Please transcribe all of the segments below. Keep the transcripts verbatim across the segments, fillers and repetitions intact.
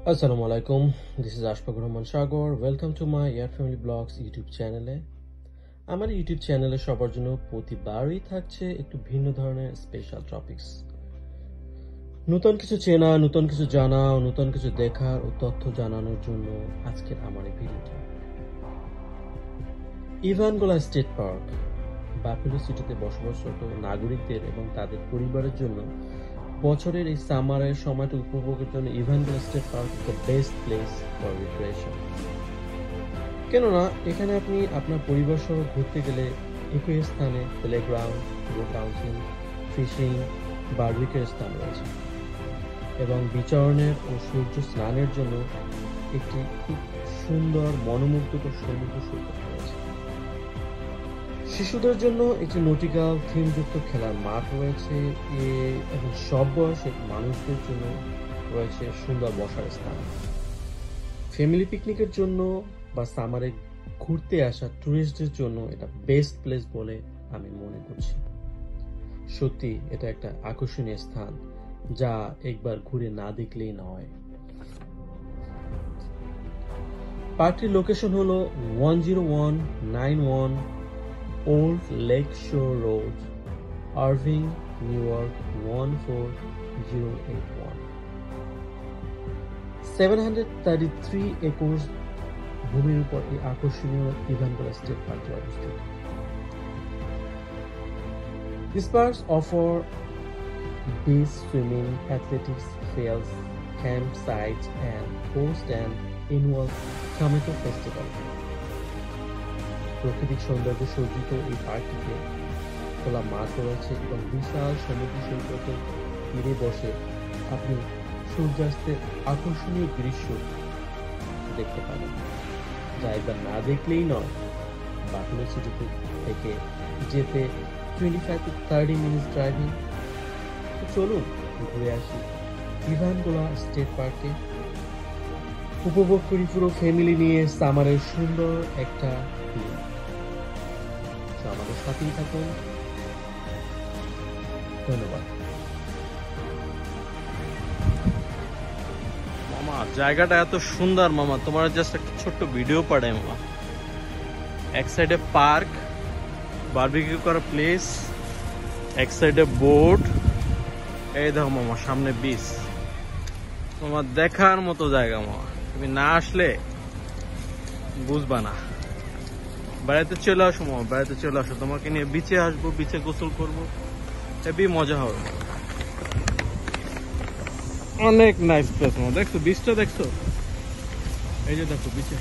Assalamu alaikum. This is Ashfaq Rahman Shagor. Welcome to my Air Family Blogs YouTube চ্যানেলে। আমার YouTube চ্যানেলে সবার জন্য প্রতিবারই থাকছে একটু ভিন্ন ধরনের স্পেশাল টপিকস। নতুন কিছু চেনা, নতুন কিছু জানা, নতুন কিছু দেখার ও তথ্য জানানোর জন্য আজকের আমার এই ভিডিওটি। ইভানগোলা স্টেট পার্ক বাফেলো সিটিতে বসবাসরত নাগরিকদের এবং তাদের পরিবারের জন্য বছরের এই সামারের সময়টা উপভোগের জন্য Evangola state park the best place for recreation. কেননা এখানে আপনি আপনার পরিবার সহ ঘুরতে গেলে একই স্থানে প্লেগ্রাউন্ড, বোট হাউসিং, ফিশিং, বারবিকিউর স্থান রয়েছে এবং বিচরণের ও সূর্য স্নানের জন্য একটি খুব সুন্দর মনোমুগ্ধকর সমুদ্র সৈকত রয়েছে। শিশুদের জন্য একটি নটিক্যাল থিমযুক্ত খেলার মাঠ রয়েছে এবং সব বয়সের মানুষদের জন্য রয়েছে সুন্দর বসার স্থান। ফ্যামিলি পিকনিকের জন্য বা সামারে ঘুরতে আসা টুরিস্টদের জন্য এটা বেস্ট প্লেস বলে আমি মনে করছি। সত্যি এটা একটা আকর্ষণীয় স্থান যা একবার ঘুরে না দেখলেই নয়। পার্কটির লোকেশন হলো one zero one nine one Old Lake Shore Road, Irving, New York one four zero eight one. seven hundred thirty-three acres ভূমির উপর এই আকর্ষণীয় ইভানগোলা স্টেট পার্কটি অবস্থিত। These parks offer beach, swimming, athletics, trails, campsites, and host an annual tomato festival. প্রাকৃতিক সৌন্দর্যে সজ্জিত এই পার্কটিতে খোলা মাঠ রয়েছে এবং বিশাল সমুদ্র সৈকতের তীরে বসে আপনি সূর্যাস্তের আকর্ষণীয় দৃশ্য দেখতে পাবেন, যা একবার না দেখলেই নয়। বাফেলো সিটিতে থেকে যেতে twenty five to thirty minutes driving. চলুন ঘুরে আসি ইভানগোলা স্টেট পার্কে, উপভোগ করি পুরো ফ্যামিলি নিয়ে সামারের সুন্দর একটা দিন। আমাদের সাথেই থাকুন। ধন্যবাদ। মামা জায়গাটা এত সুন্দর মামা, তোমার জাস্ট একটা ছোট্ট ভিডিও পাঠাই মামা। এক সাইডে পার্ক, বারবিকিউ করার প্লেস, এক সাইডে বোট, এই দেখো মামা সামনে বিচ। মামা দেখার মতো জায়গা মামা, তুমি না আসলে বুঝবা না। বেড়াতে চলে আসো মামা, বেড়াতে চলে আসো, তোমাকে নিয়ে বিচে আসবো, বিচে গোসল করবো, হেবি মজা হবে। অনেক নাইস প্লেস মামা, দেখছো বিচটা দেখছো? এই যে দেখো বিচে,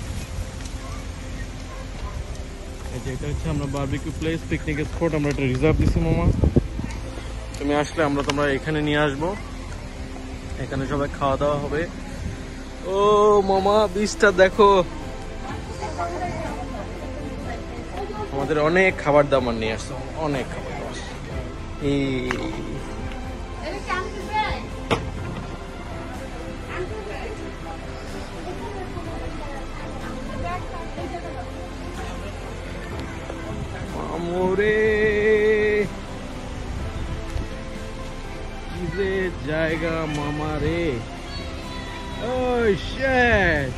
এই যে এটা হচ্ছে আমরা বারবিকিউ প্লেস, পিকনিকের স্পট। আমরা একটা রিজার্ভ দিছি মামা, তুমি আসলে আমরা তোমরা এখানে নিয়ে আসবো, এখানে সবাই খাওয়া দাওয়া হবে। ও মামা বিচটা দেখো, আমাদের অনেক খাবার দাবার নিয়ে আসছে, অনেক খাবার দাবার। এই মামুরে কি যে জায়গা মামা রে, ওই শেষ।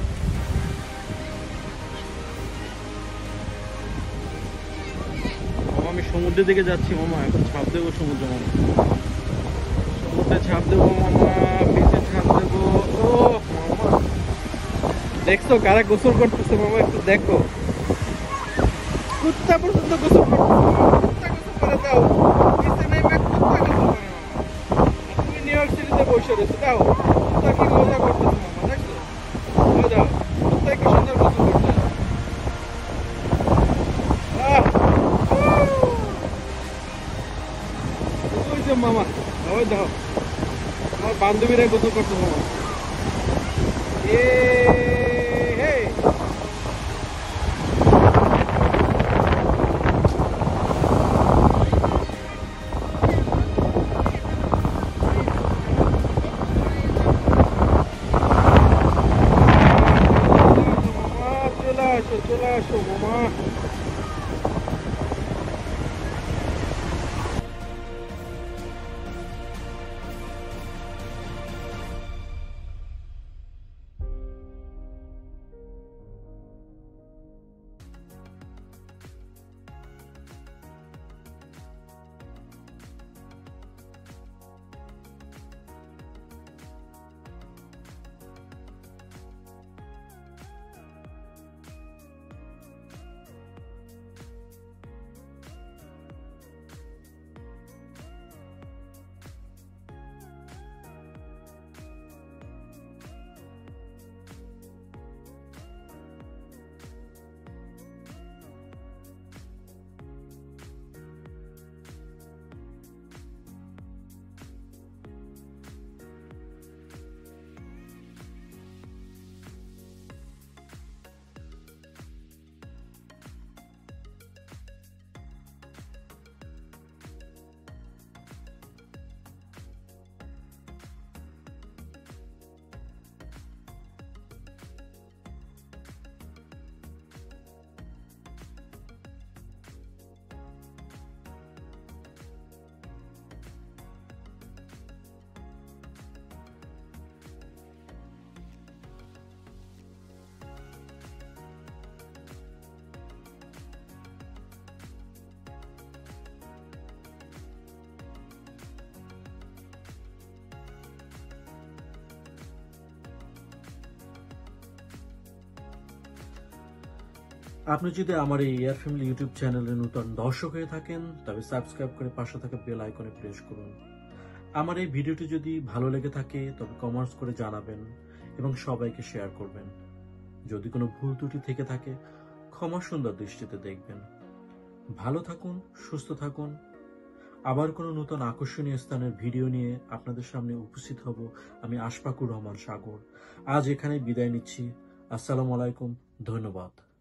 আমি সমুদ্রের দিকে যাচ্ছি মামা, এখন ছাপ দেবো সমুদ্র মামা, সমুদ্রে ছাপ দেবো মামা, বিচে ছাপ দেবো। ও মামা দেখছো কারা গোসল করতেছে মামা, একটু দেখো, কুত্তা পর্যন্ত গোসল করতেছে, কুত্তা গোসল করে দাও, বিচে নেমে কুত্তা গোসল করে মামা। তুমি নিউ ইয়র্ক সিটিতে বসে রয়েছো, দাও কুত্তা কি মজা করতেছে মামা, দেখছো? দাও কুত্তা কি সুন্দর গোসল করতেছে। মামা ওই দেখো আমার বান্ধবীরা গোসল করতো মামা। এ হে চলে আসো, চলে আসো মামা। আপনি যদি আমার এই এয়ার ফ্যামিলি ইউটিউব চ্যানেলে নতুন দর্শক হয়ে থাকেন তবে সাবস্ক্রাইব করে পাশে থাকা বেল আইকনে প্রেস করুন। আমার এই ভিডিওটি যদি ভালো লেগে থাকে তবে কমেন্টস করে জানাবেন এবং সবাইকে শেয়ার করবেন। যদি কোনো ভুল ত্রুটি থেকে থাকে ক্ষমা সুন্দর দৃষ্টিতে দেখবেন। ভালো থাকুন, সুস্থ থাকুন। আবার কোনো নতুন আকর্ষণীয় স্থানের ভিডিও নিয়ে আপনাদের সামনে উপস্থিত হব আমি আশফাকুর রহমান সাগর। আজ এখানে বিদায় নিচ্ছি। আসসালামু আলাইকুম, ধন্যবাদ।